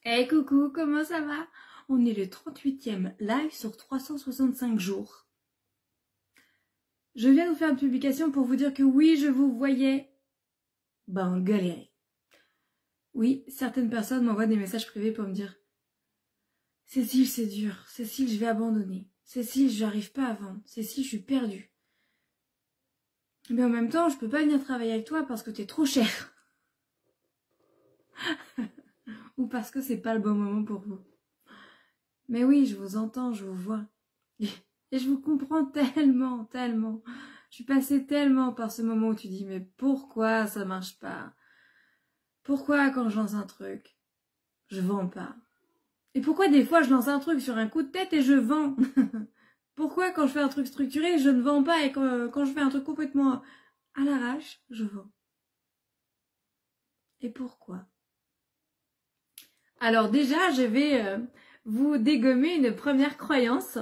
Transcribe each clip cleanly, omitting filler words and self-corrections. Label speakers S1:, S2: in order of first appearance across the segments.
S1: Hey coucou, comment ça va? On est le 38e live sur 365 jours. Je viens vous faire une publication pour vous dire que oui, je vous voyais galérer. Oui, certaines personnes m'envoient des messages privés pour me dire « Cécile, c'est dur. Cécile, je vais abandonner. Cécile, j'arrive pas à vendre. Cécile, je suis perdue. » Mais en même temps, je peux pas venir travailler avec toi parce que t'es trop cher. Ou parce que c'est pas le bon moment pour vous. Mais oui, je vous entends, je vous vois. Et je vous comprends tellement, tellement. Je suis passée tellement par ce moment où tu dis, mais pourquoi ça marche pas? Pourquoi quand je lance un truc, je vends pas? Et pourquoi des fois je lance un truc sur un coup de tête et je vends? Pourquoi quand je fais un truc structuré, je ne vends pas et quand je fais un truc complètement à l'arrache, je vends? Et pourquoi? Alors déjà, je vais vous dégommer une première croyance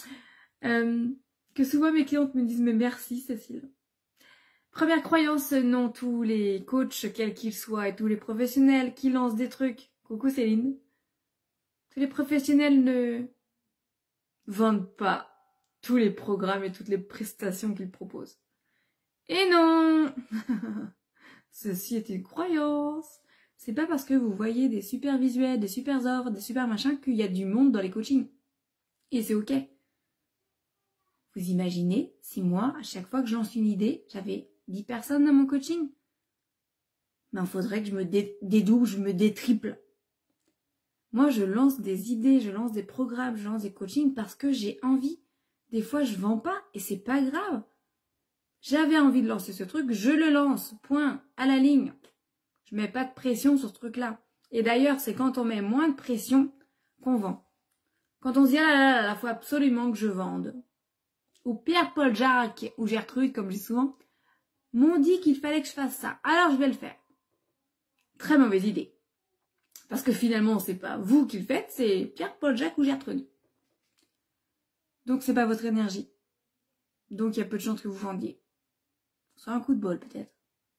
S1: que souvent mes clientes me disent « Mais merci Cécile ». Première croyance, non, tous les coachs, quels qu'ils soient, et tous les professionnels qui lancent des trucs, coucou Céline, tous les professionnels ne vendent pas tous les programmes et toutes les prestations qu'ils proposent. Et non. Ceci est une croyance. C'est pas parce que vous voyez des super visuels, des super offres, des super machins qu'il y a du monde dans les coachings. Et c'est ok. Vous imaginez si moi, à chaque fois que je lance une idée, j'avais 10 personnes dans mon coaching? Ben, il faudrait que je me dédouble, je me détriple. Moi, je lance des idées, je lance des programmes, je lance des coachings parce que j'ai envie. Des fois, je vends pas et c'est pas grave. J'avais envie de lancer ce truc, je le lance. Point. À la ligne. Je mets pas de pression sur ce truc-là. Et d'ailleurs, c'est quand on met moins de pression qu'on vend. Quand on se dit, ah là là, il faut absolument que je vende. Ou Pierre, Paul, Jacques ou Gertrude, comme je dis souvent, m'ont dit qu'il fallait que je fasse ça. Alors je vais le faire. Très mauvaise idée. Parce que finalement, c'est pas vous qui le faites, c'est Pierre, Paul, Jacques ou Gertrude. Donc c'est pas votre énergie. Donc il y a peu de chances que vous vendiez. Sur un coup de bol peut-être.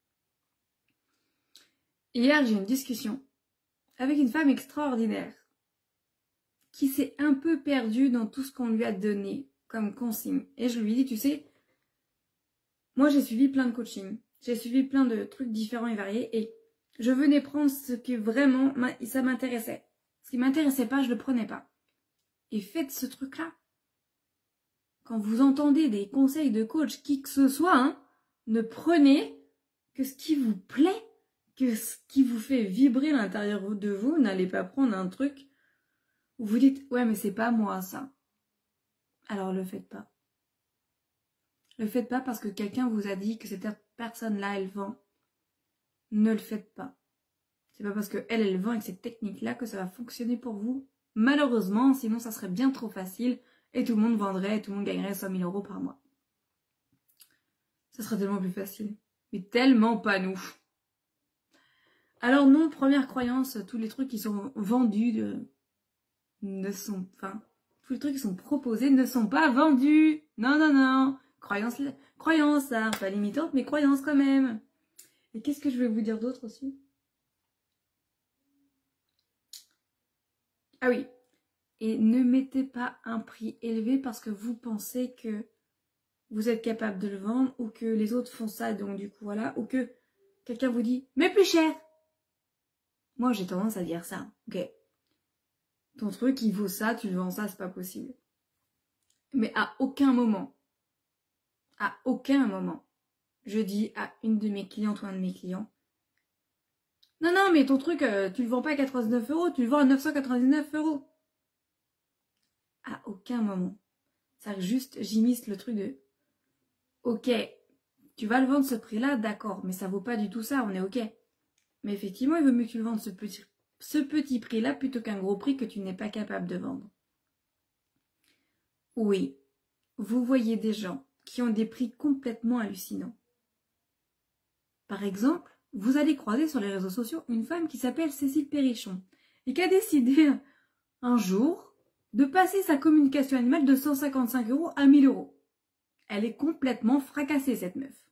S1: Hier, j'ai eu une discussion avec une femme extraordinaire qui s'est un peu perdue dans tout ce qu'on lui a donné comme consigne. Et je lui ai dit, tu sais, moi j'ai suivi plein de coachings, j'ai suivi plein de trucs différents et variés et je venais prendre ce qui vraiment, ça m'intéressait. Ce qui m'intéressait pas, je le prenais pas. Et faites ce truc-là. Quand vous entendez des conseils de coach, qui que ce soit, ne prenez que ce qui vous plaît, que ce qui vous fait vibrer à l'intérieur de vous. N'allez pas prendre un truc où vous dites « Ouais, mais c'est pas moi, ça ». Alors, le faites pas. Le faites pas parce que quelqu'un vous a dit que cette personne-là, elle vend. Ne le faites pas. C'est pas parce qu'elle vend avec cette technique-là que ça va fonctionner pour vous. Malheureusement, sinon ça serait bien trop facile et tout le monde vendrait et tout le monde gagnerait 100 000 € par mois. Ça serait tellement plus facile. Mais tellement pas nous. Alors non, première croyance, tous les trucs qui sont vendus tous les trucs qui sont proposés ne sont pas vendus. Non, non, non. Croyance, ça, pas limitante, mais croyance quand même. Et qu'est-ce que je vais vous dire d'autre aussi? Ah oui. Et ne mettez pas un prix élevé parce que vous pensez que vous êtes capable de le vendre ou que les autres font ça, donc du coup voilà, ou que quelqu'un vous dit « mais plus cher ». Moi j'ai tendance à dire ça, ok. Ton truc il vaut ça, tu le vends ça, c'est pas possible. Mais à aucun moment, je dis à une de mes clientes ou un de mes clients « Non, non, mais ton truc, tu le vends pas à 89 €, tu le vends à 999 €. » À aucun moment. C'est juste, j'immisce le truc de « Ok, tu vas le vendre ce prix-là, d'accord, mais ça vaut pas du tout ça, on est ok. » Mais effectivement, il vaut mieux que tu le vendes ce petit prix-là plutôt qu'un gros prix que tu n'es pas capable de vendre. Oui, vous voyez des gens qui ont des prix complètement hallucinants. Par exemple, vous allez croiser sur les réseaux sociaux une femme qui s'appelle Cécile Perrichon et qui a décidé un jour de passer sa communication animale de 155 € à 1000 €. Elle est complètement fracassée, cette meuf.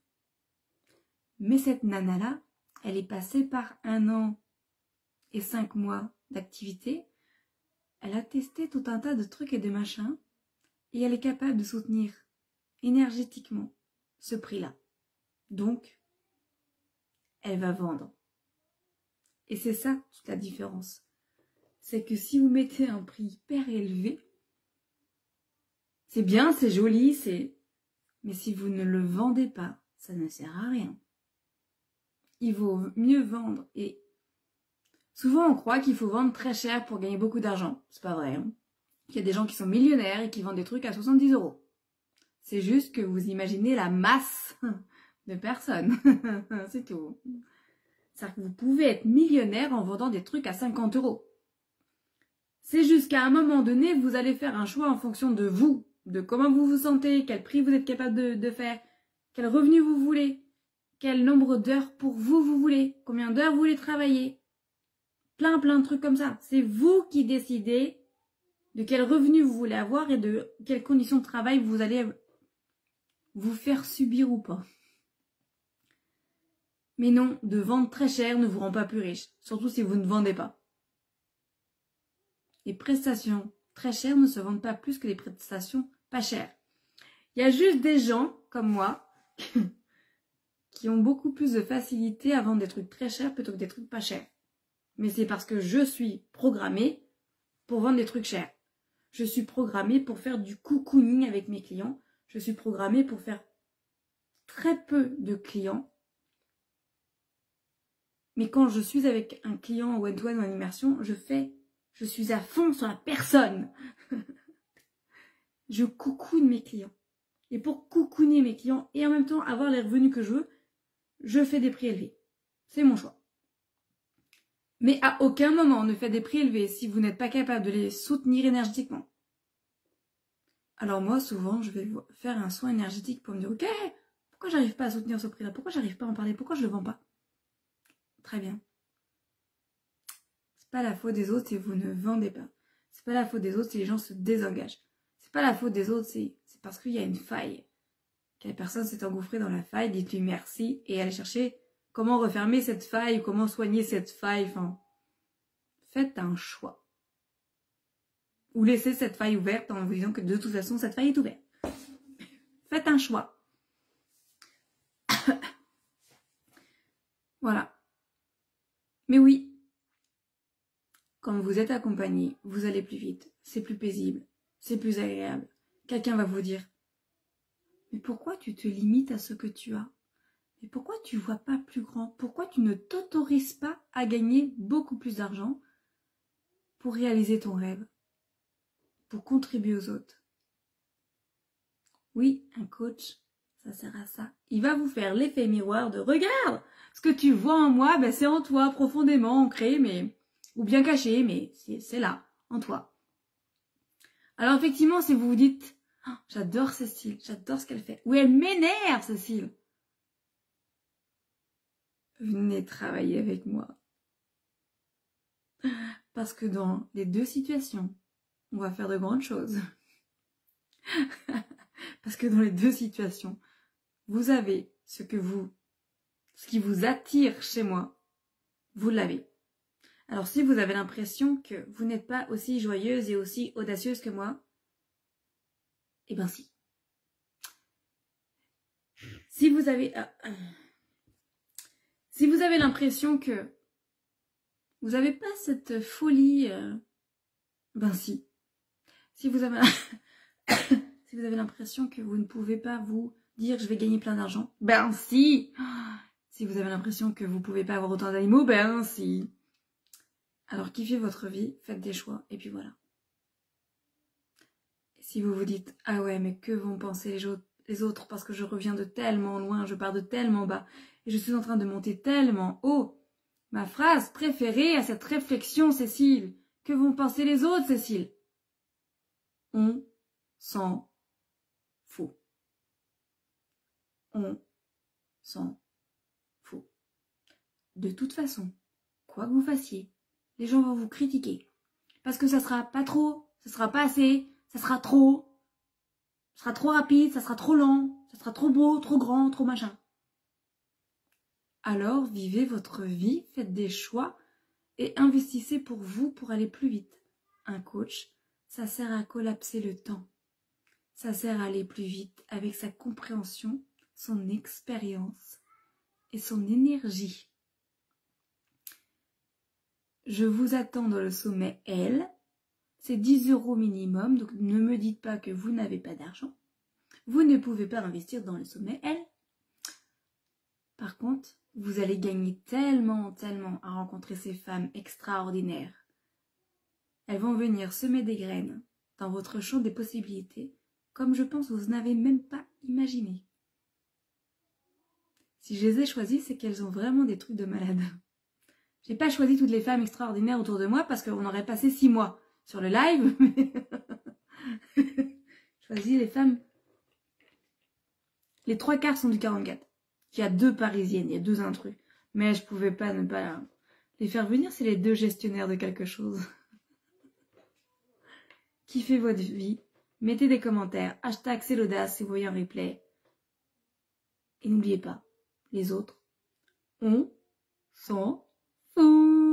S1: Mais cette nana-là, elle est passée par 1 an et 5 mois d'activités, elle a testé tout un tas de trucs et de machins, et elle est capable de soutenir énergétiquement ce prix-là. Donc, elle va vendre. Et c'est ça toute la différence. C'est que si vous mettez un prix hyper élevé, c'est bien, c'est joli, mais si vous ne le vendez pas, ça ne sert à rien. Il vaut mieux vendre. Et souvent, on croit qu'il faut vendre très cher pour gagner beaucoup d'argent. C'est pas vrai. Hein. Il y a des gens qui sont millionnaires et qui vendent des trucs à 70 €. C'est juste que vous imaginez la masse de personnes. C'est tout. C'est-à-dire que vous pouvez être millionnaire en vendant des trucs à 50 €. C'est juste qu'à un moment donné, vous allez faire un choix en fonction de vous, de comment vous vous sentez, quel prix vous êtes capable de faire, quel revenu vous voulez, quel nombre d'heures pour vous voulez, combien d'heures vous voulez travailler. Plein de trucs comme ça. C'est vous qui décidez de quel revenu vous voulez avoir et de quelles conditions de travail vous allez vous faire subir ou pas. Mais non, de vendre très cher ne vous rend pas plus riche, surtout si vous ne vendez pas. Les prestations très chères ne se vendent pas plus que les prestations pas chères. Il y a juste des gens, comme moi, qui ont beaucoup plus de facilité à vendre des trucs très chers plutôt que des trucs pas chers. Mais c'est parce que je suis programmée pour vendre des trucs chers. Je suis programmée pour faire du cocooning avec mes clients. Je suis programmée pour faire très peu de clients. Mais quand je suis avec un client en one-to-one ou en immersion, je suis à fond sur la personne. Je cocoone mes clients. Et pour cocooner mes clients et en même temps avoir les revenus que je veux, je fais des prix élevés. C'est mon choix. Mais à aucun moment ne faites des prix élevés si vous n'êtes pas capable de les soutenir énergétiquement. Alors moi, souvent, je vais faire un soin énergétique pour me dire « Ok, pourquoi j'arrive pas à soutenir ce prix-là? Pourquoi j'arrive pas à en parler? Pourquoi je le vends pas ?» Très bien. C'est pas la faute des autres si vous ne vendez pas. C'est pas la faute des autres si les gens se désengagent. C'est pas la faute des autres, c'est parce qu'il y a une faille. Que la personne s'est engouffrée dans la faille, dites-lui merci et allez chercher comment refermer cette faille, comment soigner cette faille. Enfin, faites un choix. Ou laissez cette faille ouverte en vous disant que de toute façon, cette faille est ouverte. Faites un choix. Voilà. Mais oui, quand vous êtes accompagné, vous allez plus vite, c'est plus paisible, c'est plus agréable. Quelqu'un va vous dire « Mais pourquoi tu te limites à ce que tu as? Mais pourquoi tu ne vois pas plus grand? Pourquoi tu ne t'autorises pas à gagner beaucoup plus d'argent pour réaliser ton rêve, pour contribuer aux autres ?» Oui, un coach, ça sert à ça. Il va vous faire l'effet miroir de « Regarde, ce que tu vois en moi, ben c'est en toi, profondément ancré, mais ou bien caché, mais c'est là, en toi. » Alors effectivement, si vous vous dites oh, « J'adore Cécile, j'adore ce qu'elle fait. » Ou « Elle m'énerve, Cécile. » Venez travailler avec moi. Parce que dans les deux situations, on va faire de grandes choses. Parce que dans les deux situations, vous avez ce qui vous attire chez moi, vous l'avez. Alors si vous avez l'impression que vous n'êtes pas aussi joyeuse et aussi audacieuse que moi, eh ben si. Si vous avez l'impression que vous n'avez pas cette folie, ben si. Si vous avez l'impression que vous ne pouvez pas vous dire je vais gagner plein d'argent, ben si. Si vous avez l'impression que vous ne pouvez pas avoir autant d'animaux, ben si. Alors kiffez votre vie, faites des choix, et puis voilà. Et si vous vous dites ah ouais mais que vont penser les autres parce que je reviens de tellement loin, je pars de tellement bas, et je suis en train de monter tellement haut. Ma phrase préférée à cette réflexion, Cécile. Que vont penser les autres, Cécile? On s'en fout. On s'en fout. De toute façon, quoi que vous fassiez, les gens vont vous critiquer. Parce que ça sera pas trop, ça sera pas assez, ça sera trop rapide, ça sera trop lent, ça sera trop beau, trop grand, trop machin. Alors, vivez votre vie, faites des choix et investissez pour vous pour aller plus vite. Un coach, ça sert à collapser le temps. Ça sert à aller plus vite avec sa compréhension, son expérience et son énergie. Je vous attends dans le sommet L. C'est 10 € minimum, donc ne me dites pas que vous n'avez pas d'argent. Vous ne pouvez pas investir dans le sommet L. Par contre, vous allez gagner tellement à rencontrer ces femmes extraordinaires. Elles vont venir semer des graines dans votre champ des possibilités, comme je pense vous n'avez même pas imaginé. Si je les ai choisies, c'est qu'elles ont vraiment des trucs de malade. J'ai pas choisi toutes les femmes extraordinaires autour de moi parce qu'on aurait passé 6 mois sur le live. Choisis les femmes. Les 3/4 sont du 44. Il y a 2 parisiennes, il y a 2 intrus. Mais je pouvais pas ne pas les faire venir, c'est les 2 gestionnaires de quelque chose. Kiffez votre vie. Mettez des commentaires. # c'est l'audace si vous voyez un replay. Et n'oubliez pas, les autres, on s'en fout.